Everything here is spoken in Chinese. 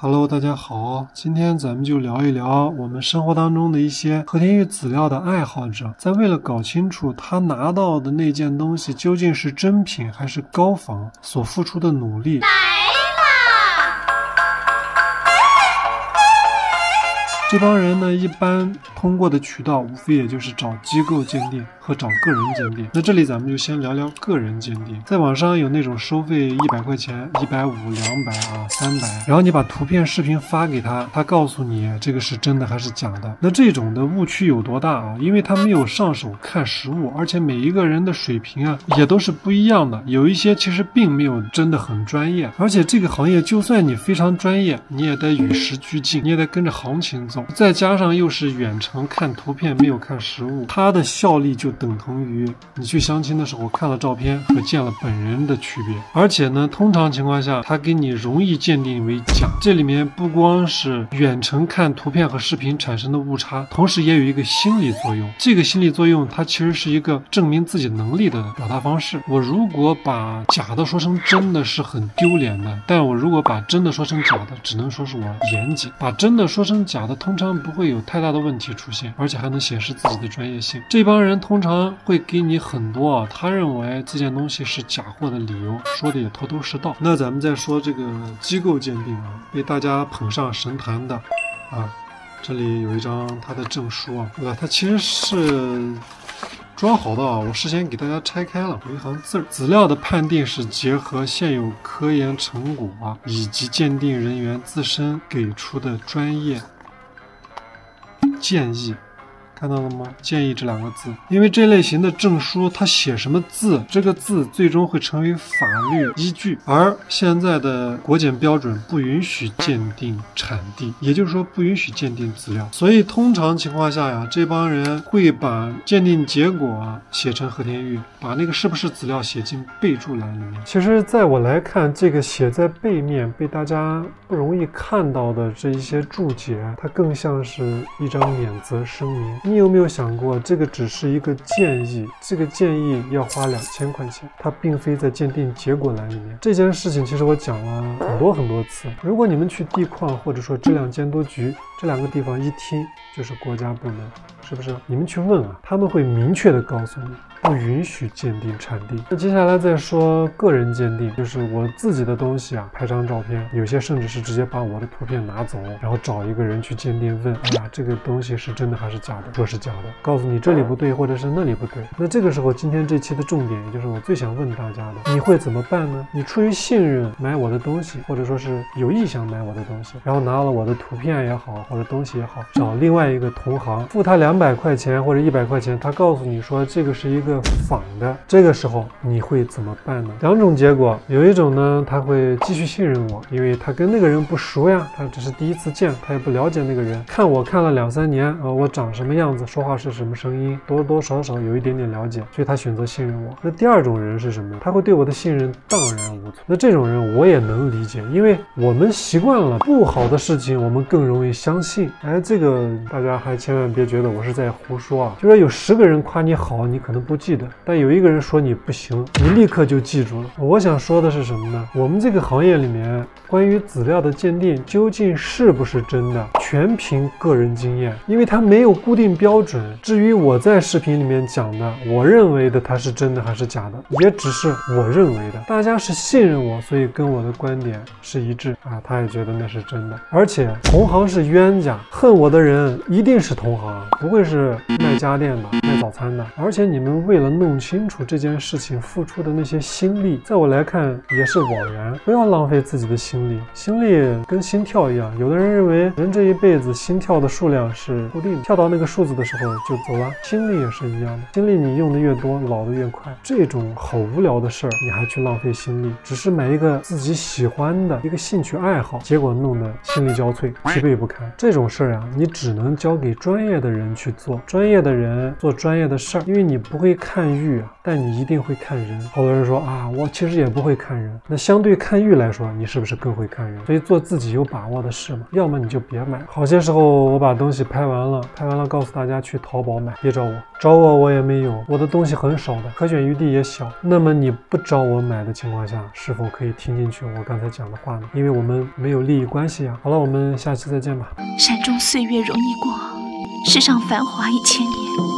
Hello， 大家好，今天咱们就聊一聊我们生活当中的一些和田玉籽料的爱好者，在为了搞清楚他拿到的那件东西究竟是真品还是高仿所付出的努力。这帮人呢，一般通过的渠道无非也就是找机构鉴定和找个人鉴定。那这里咱们就先聊聊个人鉴定。在网上有那种收费100块钱、150、200、300，然后你把图片、视频发给他，他告诉你这个是真的还是假的。那这种的误区有多大啊？因为他没有上手看实物，而且每一个人的水平啊也都是不一样的。有一些其实并没有真的很专业，而且这个行业就算你非常专业，你也得与时俱进，你也得跟着行情走。再加上又是远程看图片没有看实物，它的效力就等同于你去相亲的时候看了照片和见了本人的区别。而且呢，通常情况下它给你容易鉴定为假，这里面不光是远程看图片和视频产生的误差，同时也有一个心理作用。这个心理作用它其实是一个证明自己能力的表达方式。我如果把假的说成真的是很丢脸的，但我如果把真的说成假的，只能说是我严谨。把真的说成假的通常不会有太大的问题出现，而且还能显示自己的专业性。这帮人通常会给你很多他认为这件东西是假货的理由，说的也头头是道。那咱们再说这个机构鉴定啊，被大家捧上神坛的啊，这里有一张他的证书啊，对吧？它其实是装好的啊，我事先给大家拆开了，有一行字儿。籽料的判定是结合现有科研成果啊，以及鉴定人员自身给出的专业建议，看到了吗？建议这2个字，因为这类型的证书它写什么字，这个字最终会成为法律依据，而现在的国检标准不允许鉴定产地，也就是说不允许鉴定籽料，所以通常情况下呀，这帮人会把鉴定结果写成和田玉，把那个是不是籽料写进备注栏里面。其实在我来看，这个写在背面被大家不容易看到的这一些注解，它更像是一张免责声明。你有没有想过，这个只是一个建议，这个建议要花2000块钱，它并非在鉴定结果栏里面。这件事情其实我讲了很多次，如果你们去地矿或者说质量监督局这2个地方一听就是国家部门，是不是？你们去问啊，他们会明确的告诉你不允许鉴定产地。那接下来再说个人鉴定，就是我自己的东西啊，拍张照片，有些甚至是直接把我的图片拿走，然后找一个人去鉴定，问，哎呀，这个东西是真的还是假的？说是假的，告诉你这里不对，或者是那里不对。那这个时候，今天这期的重点，也就是我最想问大家的，你会怎么办呢？你出于信任买我的东西，或者说是有意想买我的东西，然后拿了我的图片也好，或者东西也好，找另外一个同行，付他200块钱或者100块钱，他告诉你说这个是一个仿的，这个时候你会怎么办呢？2种结果，有一种呢，他会继续信任我，因为他跟那个人不熟呀，他只是第一次见，他也不了解那个人，看我看了2、3年我长什么样子，说话是什么声音，多多少少有一点点了解，所以他选择信任我。那第2种人是什么？他会对我的信任荡然无存。那这种人我也能理解，因为我们习惯了不好的事情，我们更容易相信。哎，这个大家还千万别觉得我是在胡说啊，就说有10个人夸你好，你可能不记得，但有1个人说你不行，你立刻就记住了。我想说的是什么呢？我们这个行业里面关于籽料的鉴定究竟是不是真的，全凭个人经验，因为它没有固定标准。至于我在视频里面讲的，我认为的它是真的还是假的，也只是我认为的。大家是信任我，所以跟我的观点是一致啊，他也觉得那是真的。而且同行是冤家，恨我的人一定是同行，不会是卖家电的、卖早餐的。而且你们为了弄清楚这件事情付出的那些心力，在我来看也是枉然。不要浪费自己的心力，心力跟心跳一样，有的人认为人这一辈子心跳的数量是固定的，跳到那个数字的时候就走了。心力也是一样的，心力你用的越多，老的越快。这种好无聊的事儿，你还去浪费心力，只是买一个自己喜欢的一个兴趣爱好，结果弄得心力交瘁，疲惫不堪。这种事儿啊，你只能交给专业的人去做，专业的人做专业的事儿，因为你不会看玉啊，但你一定会看人。好多人说啊，我其实也不会看人，那相对看玉来说，你是不是更会看人？所以做自己有把握的事嘛，要么你就别买。好些时候我把东西拍完了，告诉大家去淘宝买，别找我，找我也没有，我的东西很少的，可选余地也小。那么你不找我买的情况下，是否可以听进去我刚才讲的话呢？因为我们没有利益关系啊。好了，我们下期再见吧。 山中岁月容易过，世上繁华1000年。